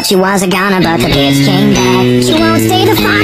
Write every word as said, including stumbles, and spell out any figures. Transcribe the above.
thought she was a goner, but the bitch came back. She won't stay to fight.